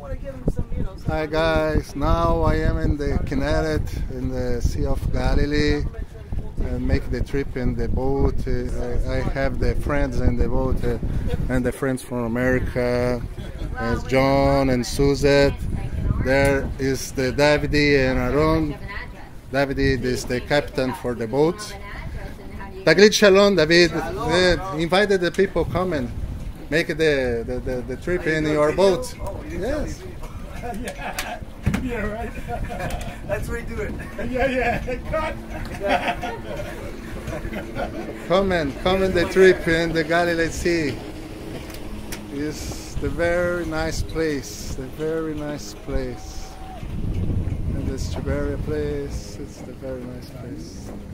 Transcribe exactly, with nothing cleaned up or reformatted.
Hi guys, now I am in the Kinneret in the Sea of Galilee and make the trip in the boat. Uh, I have the friends in the boat uh, and the friends from America as John and Suzette. There is the Davide and Aaron. Davide is the captain for the boat. Taglit Shalom, David. Uh, invited the people come and make the, the, the, the trip in your boat. Yes. Yeah, yeah, right. That's where you do it. Yeah, yeah. Cut. Come and come in the trip in the Galilee Sea. It's the very nice place. The very nice place. And the Tiberia place. It's the very nice place.